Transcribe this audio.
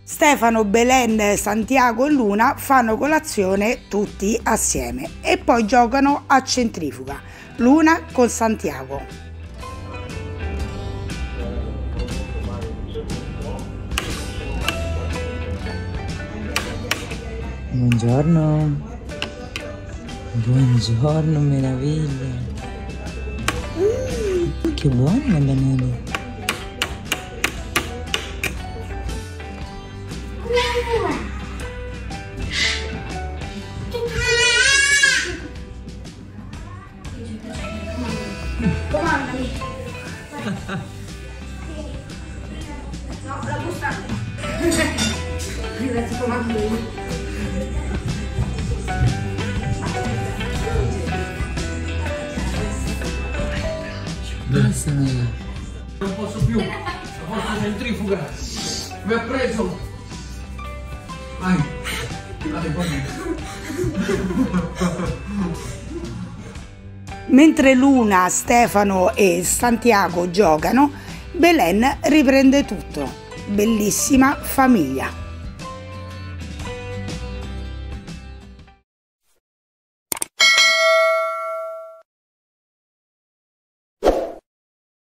Stefano, Belen, Santiago e Luna fanno colazione tutti assieme e poi giocano a centrifuga, Luna con Santiago. Buongiorno, buongiorno meraviglia, che buone le banane. Comandami. No, la busta. Ti comando io. Basta, Nella. Non posso più, la forza centrifuga mi ha preso. Vai, vai, vai. Mentre Luna, Stefano e Santiago giocano, Belen riprende tutto. Bellissima famiglia.